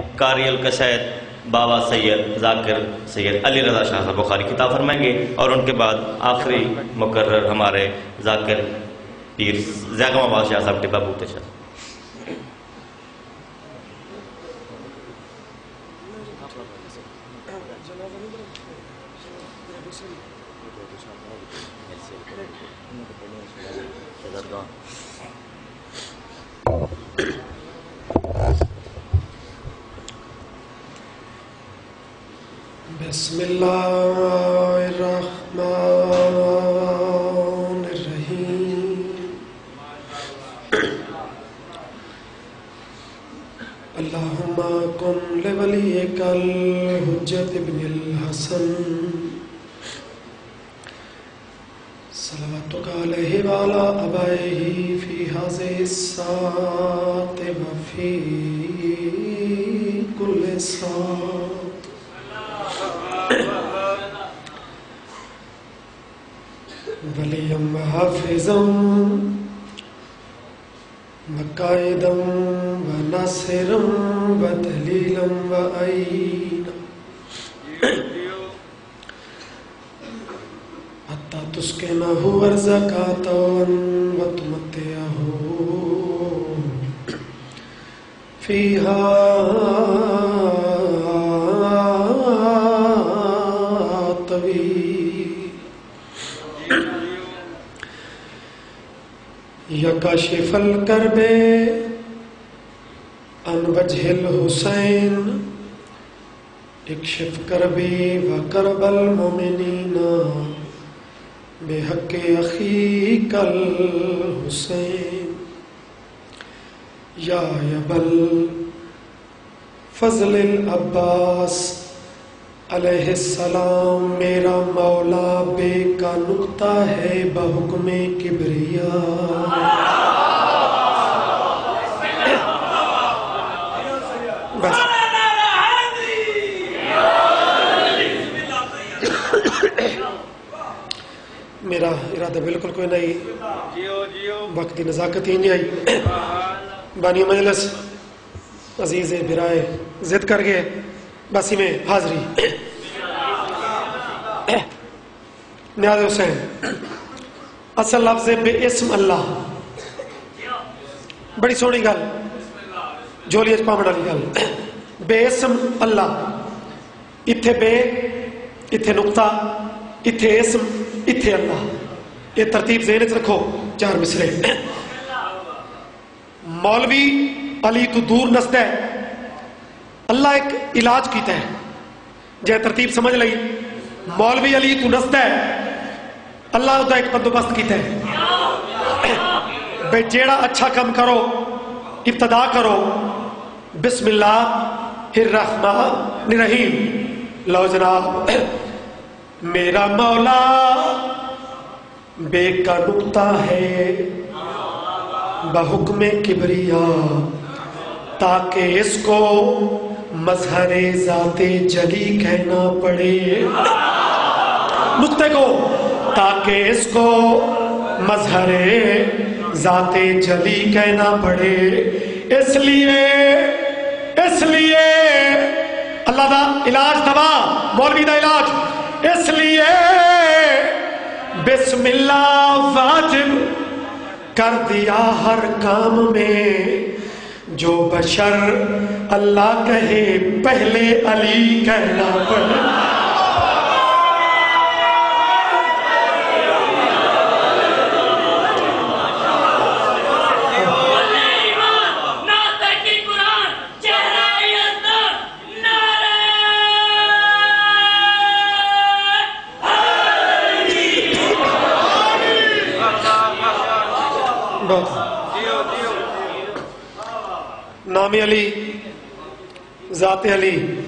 قاری القصائد بابا سید ذاکر سید علی رضا شاہ صاحب بخاری خطاب فرمائیں گے، اور ان کے بعد آخری مقرر ہمارے ذاکر پیر زیغم آباد شاہ صاحب ٹبا بوتے شاہ۔ بسم اللہ الرحمن الرحیم اللہم کن لولیک الحجت ابن الحسن صلواتک علیہ وعلی آبائہ فی ہذہ الساعۃ وفی کل ساعۃ ولیم حافظا وقائدا وناصرا ودلیلا وعینا حتی تسکنہ ارضک وتمتعہ فیہا یا کاشف الکرب عن وجہ الحسین اکشف کربی و کرب المؤمنین بحق اخیک الحسین یا ابل فضل العباس علیہ السلام میرا مولا بے کا نقطہ ہے بحکم کبریا۔ بس میرا ارادہ بالکل کوئی نہیں، وقت کی نزاکت ہی نہیں آئی۔ بانی مجلس عزیز برائے ضد کر گئے، بسی میں حاضری نیاز حسین اصل لفظ بے اسم اللہ، بڑی سونی گل جولی پامن والی گل، بے اسم اللہ، اتھے بے اتھے نقطہ اتھے اسم اتھے اللہ، یہ ترتیب ذہن چ رکھو۔ چار مصرے مولوی علی تو دور نسد ہے، اللہ ایک علاج کیتا ہے جے ترتیب سمجھ لئی، مولوی علی تو نسد ہے، اللہ دا ایک بندوبست کیتا ہے بے جیڑا اچھا کم کرو ابتدا کرو بسم اللہ الرحمن الرحیم۔ لو جناب میرا مولا بے کا نقطہ ہے بحکم کبریا، تاکہ اس کو مظہر ذات جلی کہنا پڑے، نقطے کو تاکہ اس کو مظہر ذات جلی کہنا پڑے، اس لیے اللہ دا علاج دوا، مولوی دا علاج، اس لیے بسم اللہ واجب کر دیا ہر کام میں، جو بشر اللہ کہے پہلے علی کہنا پڑے۔ نام علی، ذات علی،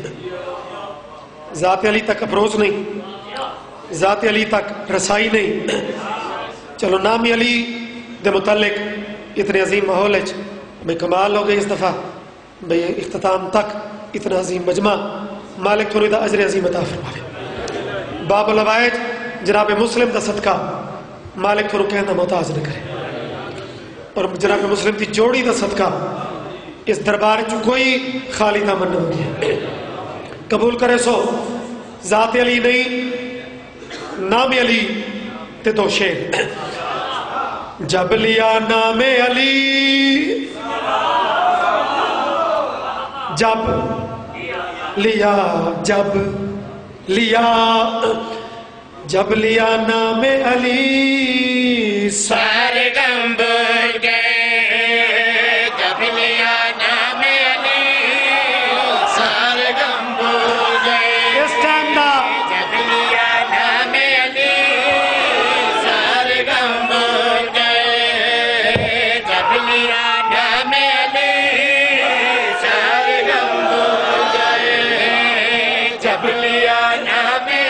ذات علی تک اپروچ نہیں، ذات علی تک رسائی نہیں۔ چلو نام علی دے متعلق اتنے عظیم ماحول ہے بھئی کمال ہو گئی اس دفعہ، بھئی اختتام تک اتنا عظیم مجمع، مالک تھوڑی دا اجر عظیم عطا فرمائے۔ باب العوائد جناب مسلم دا صدقہ مالک تھوڑو کہنا محتاج نہ کرے، اور جناب مسلم دی جوڑی دا صدقہ اس دربار چ کوئی خالی دامن نہ ہوگی. قبول کرے سو ذات علی نہیں نام علی تے دو شیر. جب لیا نام علی جب لیا نام علی سارے غم بھول گئے. جب لیا نام علی سارے غم بھول گئے. اس ٹائم دا جب لیا نام علی سارے غم بھول گئے. جب لیا نام علی سارے غم بھول گئے. جب لیا نام علی.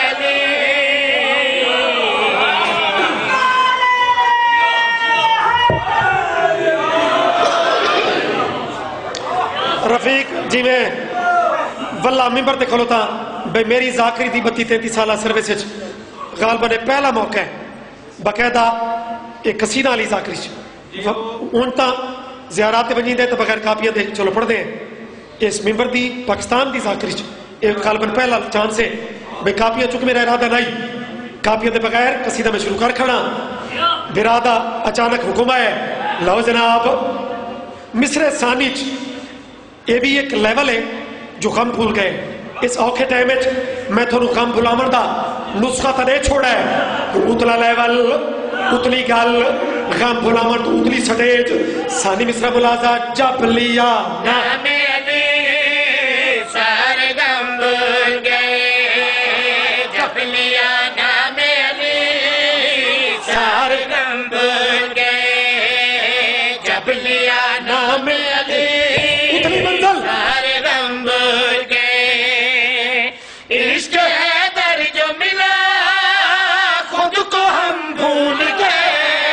رفیق جی میں واللہ ممبر تے کھلوتا بھئی میری ذاکری دی 32-33 سالہ سروس وچ غالباً پہلا موقع ہے باقاعدہ ایک قصیدہ علی ذاکری اون تا زیارات بنیں دے تو بغیر کاپیاں دے چلو پڑھ دیں. اس ممبر دی پاکستان دی ذاکری ایک غالباً پہلا چانس ہے بھئی کاپیاں چکے میرا ارادہ نہیں کاپیاں دے بغیر قصیدہ میں شروع کر کھڑا. برادہ اچانک حکم ہے لو جناب مصر ثانی یہ بھی ایک لیول ہے جو غم بھول گئے. اس اوکھے ٹائم میں تھوڑا غم بھلامن دا نسخہ تا نہیں چھوڑا ہے. اتلا لیول اتلی گل غم بھلامن تو اتلی سٹیج ثانی مصر ملازہ جب لیا نام علی سارے غم بھول گئے. جب لیا نام علی سارے غم بھول گئے. جب لیا نام علی اتلی منزل سارے غم بھول گئے. عشق حیدر جو ملا خود کو ہم بھول گئے.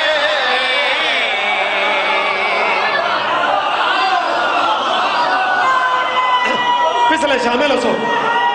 پسلے شامل ہو سو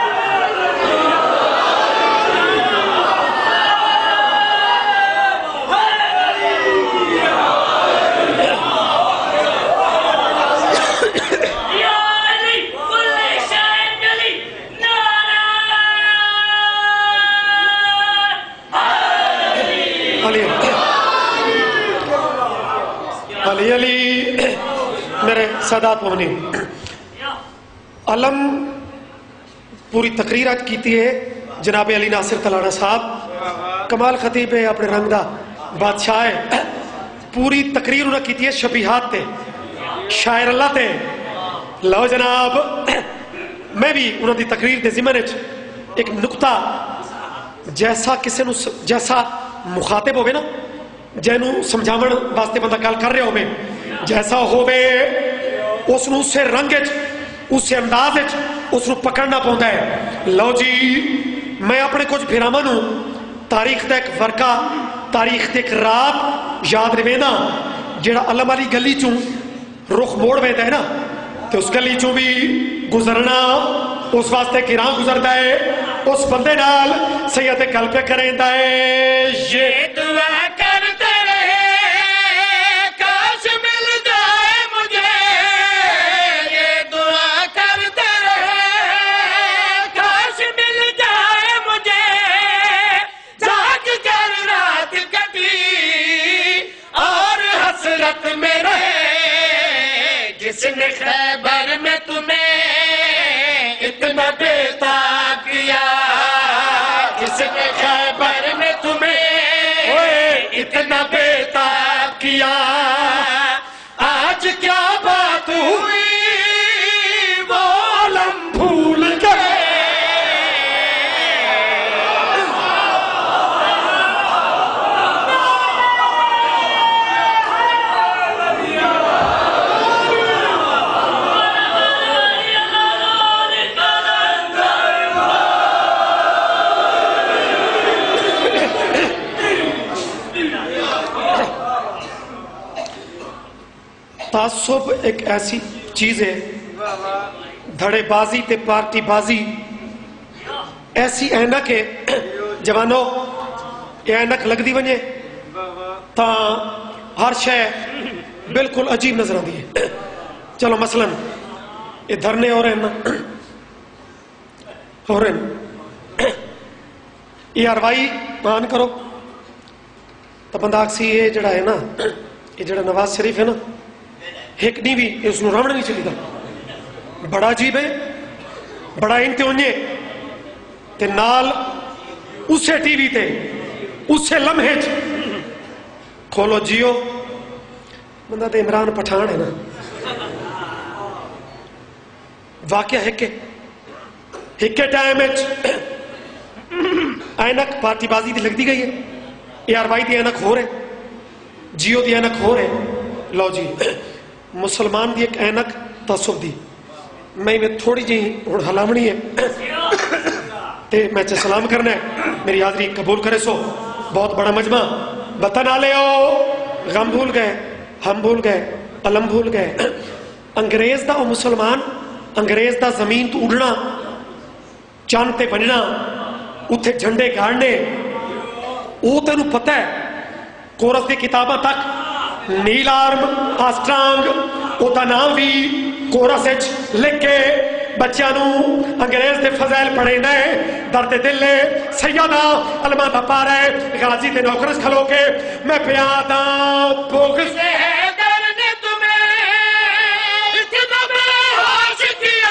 علی علی میرے سادات مومنین علم پوری تقریر آج کیتی ہے جناب علی ناصر تلانہ صاحب کمال خطیب ہے اپنے رنگ دا بادشاہ ہے. پوری تقریر انہوں نے کیتی ہے شبیہات تے شاعر اللہ تے. لو جناب میں بھی انہوں دی تقریر دے ضمن ایک نقطہ جیسا کسی نو جیسا مخاطب ہوئے نا جینو سمجھاون واسطے بندہ گل کر رہے ہوئے جیسا ہوئے اس نو اسے رنگ اس انداز اس نو پکڑنا پوندا ہے. لو جی میں اپنے کچھ بھراواں نو تاریخ دا ایک ورقہ تاریخ دا ایک رات یاد رہنا جڑا علم والی گلی چوں رخ موڑ ویندا ہے نا تے اس گلی چوں بھی گزرنا اس واسطے گراں گزردا ہے اس بندے نال سید گل پہ کریندا ہے. یہ دعا کرتے رہے کاش مل جائے مجھے. یہ دعا کرتے رہے کاش مل جائے مجھے. جاگ کر رات کٹی اور حسرت میں رہے. جس نے خیبر میں تمہیں اتنا بےتاب کیا. جس نے خیبر میں تمہیں اتنا بےتاب کیا. آج کیا بات ہوئی وہ علم بھول گئے. تعصب ایک ایسی چیز ہے دھڑے بازی تے پارٹی بازی ایسی اینک ہے جوانو یہ اینک لگ دی ونجے تا ہر شے بالکل عجیب نظر آتی ہے. चलो मसलन ये धरने हो रहे हैं ना, हो रहे हैं, ये अरवाई मान करो तो बंदा आखसी ये जड़ा है ना, ये जड़ा नवाज शरीफ है ना, एक नहीं भी उसनों रावण नहीं चलीदा, बड़ा अजीब है, बड़ा इंते उन्हें ते नाल उसे टीवी ते उसे लम्हे खोलो जियो बंदा तो इमरान पठान है ना। वाकया हिके टाइम ऐनक पार्टीबाजी की लगती गई है, ARY की ऐनक हो रहे, जियो की ऐनक हो रहे, लो जी मुसलमान की एक ऐनक तसुब दी मैं थोड़ी जी हुण हलावनी है ते मैं सलाम करना है, मेरी हाजरी कबूल करे। सो बहुत बड़ा मजमा बतन आले हो, गम भूल गए, हम भूल गए, अलम भूल गए। अंग्रेज दा मुसलमान, अंग्रेज दा जमीन तो उड़ना, चंद ते बनना, उत्थे झंडे गाड़ने, वो तेनू पता है। कोरस की किताबा तक नील आर्म आस्ट्रांग ओदा नाम भी कोरस लिख के बच्चों अंग्रेज के फजैल पढ़ेना है। दर्द दिल सैयदा अलमा बपा रहे गाजी के नौकरस खलो के मैं प्यादा भूख से दर्द तुम्हें इतना बेहोश किया।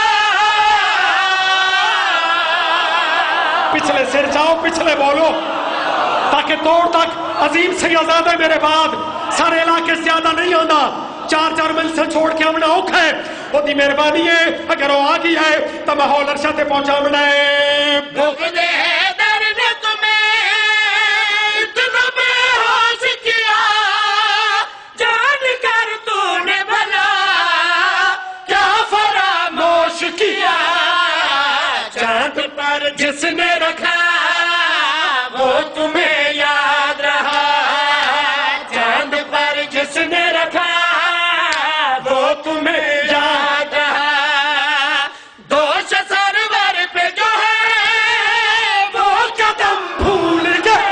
पिछले सिर जाओ, पिछले बोलो ताकि तोड़ तक अजीम सैयदादा मेरे बाद सारे इलाके से ज्यादा नहीं आंदा। 4-4 मंजिल छोड़ के आना औखा है, ओदी मेहरबानी है। अगर वो आ गई है तो माहौल अरशा ते पहुंचावना है। बुग़्ज़ है दर्द तुम्हें इतना बेहोश किया, जान कर तूने भला क्या फरामोश किया। चांद पर जिसने रखा वो तुम्हें याद रहा, चांद पर जिसने रखा वो तुम्हें याद रहा। दोष सरवर पे जो है वो कदम भूल गए।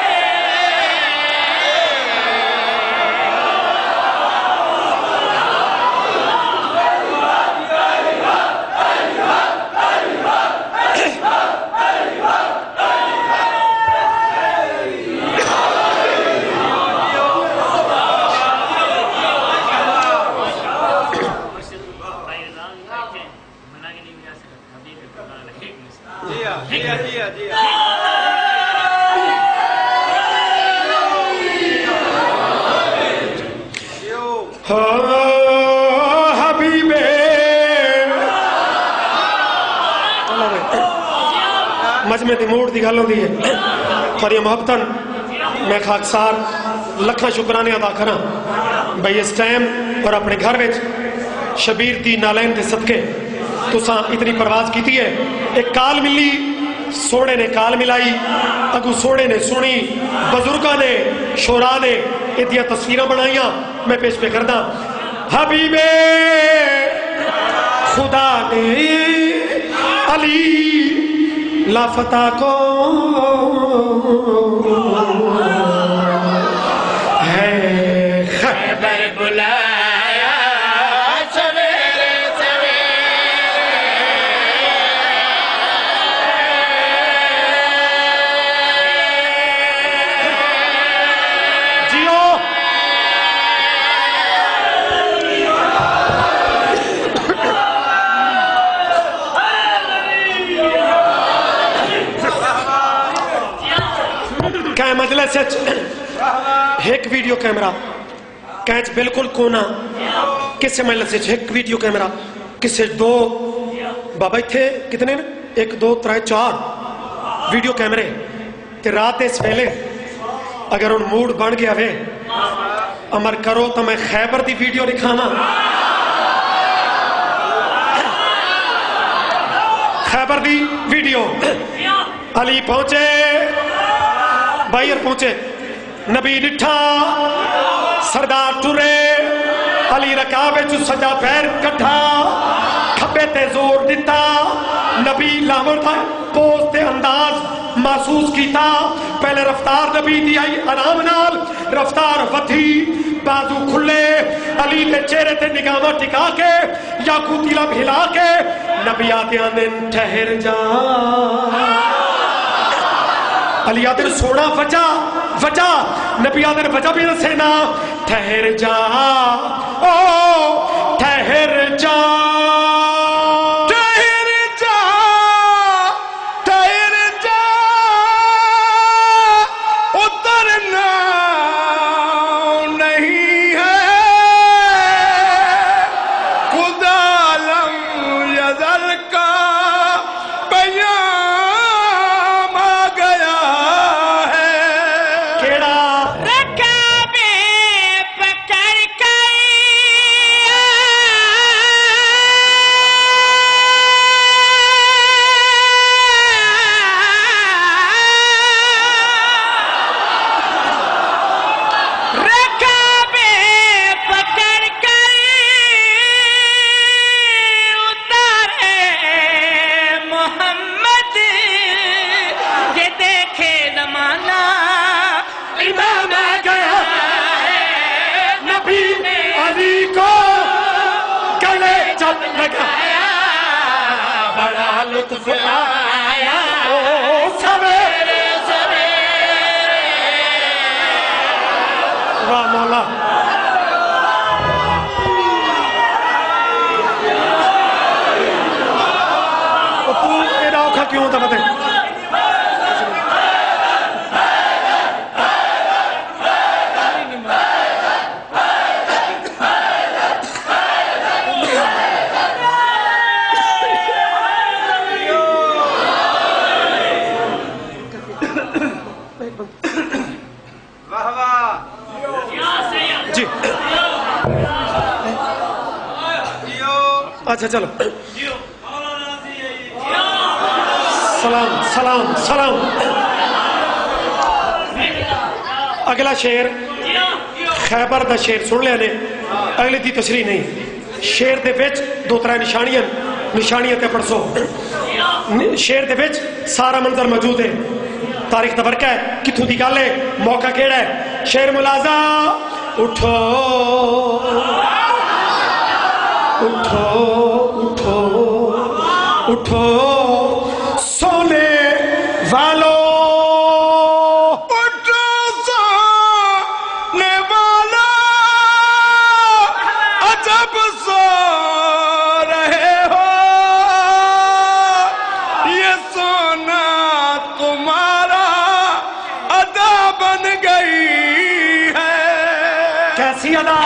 हबीबे मजमे दी मूड दी गल होंदी है। थोड़ी मोहब्बतन मैं खाकसार लखा शुक्राने अदा करा भाई इस टाइम और अपने घर में शबीर दी नालैन के सदके तुसा इतनी परवाज की है। एक काल मिली, सोने ने काल मिलाई, अगू सोने ने सुनी, बजुर्गा ने शोरा ने इदिया तस्वीरें बनाइया। मैं पेश पे करदा हबीबे खुदा ने अली लाफता को है खैबर बुलाया सवेरे सवेरे। जियो क्या मजलिस एक वीडियो कैमरा कैच बिल्कुल कोना किसे मजलिस एक वीडियो कैमरा किसे दो बाबा इथे कितने ने 1 2 3 4 वीडियो कैमरे ते रात इस वेले अगर उन मूड बन गया वे अमर करो तो मैं खैबर दी वीडियो दिखावा। खैबर दी वीडियो अली पहुंचे बाहर पहुंचे नबी डिठा सरदार टुरे अली रकाबे चु सजा पैर कट्ठा खब्बे ते जोर दिता نبی لاور تھا پوسٹ انداز محسوس کیتا پہلے رفتار نبی دی آئی آرام نال رفتار ودھی بازو کھلے علی دے چہرے تے نگاہ ٹکا کے یاقوتی لب ہلا کے نبی آتے آنے ٹھہر جا علی آدر سونا وجہ نبی آدر وجہ بھی رسینا ٹھہر جا او ٹھہر جا بڑا لطف آیا سویرے سویرے واہ مولا تو ایڈا اوکھا کیوں ہوتا بتے اچھا چلو سلام اگلا شعر خیبر دا شعر سن لیا نے اگلی دی تشریح نہیں شعر دے وچ دو ترے نشانیاں تے پڑھسو شعر دے وچ سارا منظر موجود ہے تاریخ تبرکہ ہے کتھوں دی گل ہے موقع کیڑا ہے شعر ملازہ اٹھو سونے والو اٹھو سونے والا عجب سو رہے ہو یہ سونا تمہارا ادا بن گئی ہے کیسی ادا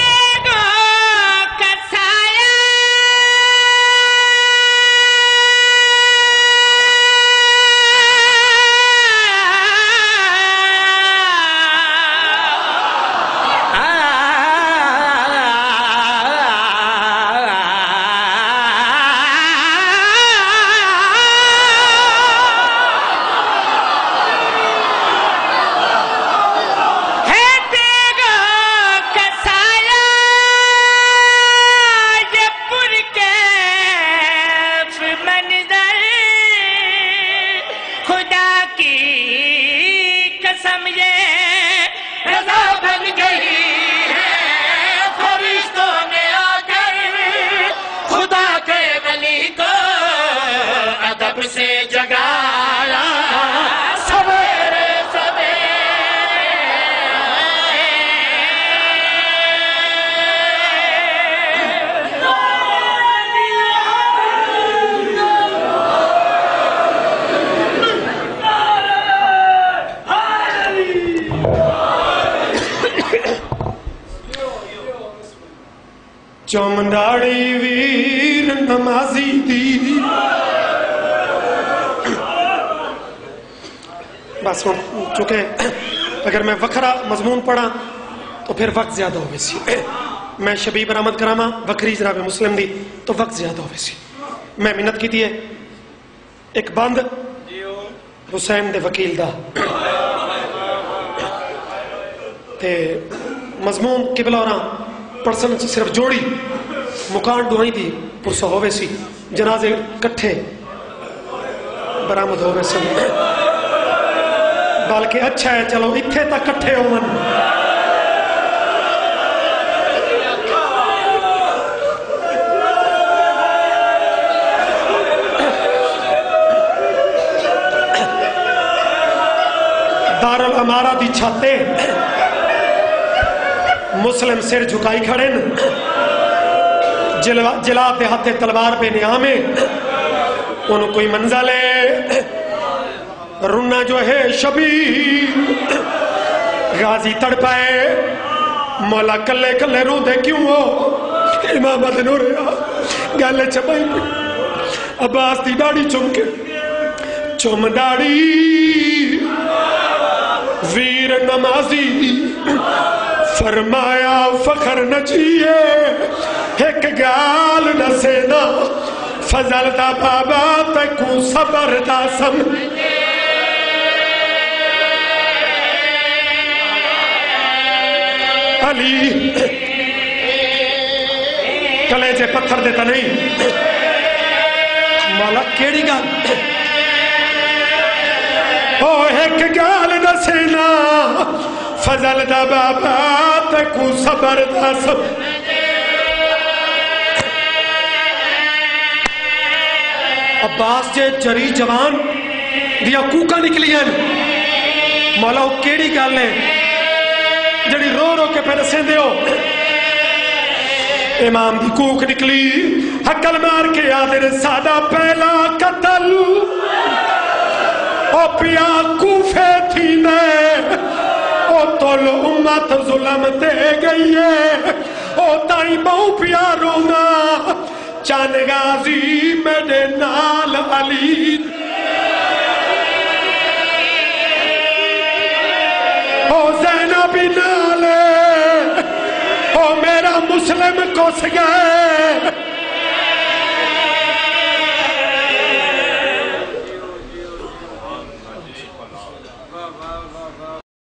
سے جگایا سویرے سویرے چمناڑی ویر نمازی دی بس چونکہ اگر میں وکھرا مضمون پڑھا تو پھر وقت زیادہ ہوئے سی میں شبیہ برآمد کراما وکری جناب مسلم دی تو وقت زیادہ ہوئے سی میں منت کی ہے ایک بند حسین دے وکیل دا تے مضمون قبلہ اور پرسن صرف جوڑی مکان ڈوئی دی پرسہ ہوئے سی جنازے کٹھے बरामद हो वैसे, बल्कि अच्छा है चलो इत्थे तक कट्ठे होवन। दारुल अमारा दी छाते मुस्लिम सिर झुकाई खड़े न, जिला दे हाथे तलवार पे नियामे उन कोई मंजल है रुना जो है शबीर गाजी तड़पाए मौला कल्ले कल्ले रोंदे क्यों हो इमाम मदन हो रहा गल चपाई अब्बास दी दाढ़ी चुम दाढ़ी वीर नमाजी फरमाया फखर नचिए एक गाल न सेना फजल दा बाबा तकू सबर दा सम अली कलेजे पत्थर देता नहीं मौला केड़ी गल ओ एक गाल न सेना फजल दा बाबा तकू सबर दा सम अब्बास जे जरी जवान दिया कूका निकलियां मौला वो केड़ी गल है जड़ी रो रो के फिर सेंदे हो इमाम दी कूक निकली हकल मार के आदर सादा पहला कतल ओ पिया कूफे थी ने ओ तोल उम्मत जुल्म ते गई है ओ ताई बहु पिया रोना चन गाजी मेरे नाल अली ओ ज़ैनबी नाल ओ मेरा मुस्लिम कुस गए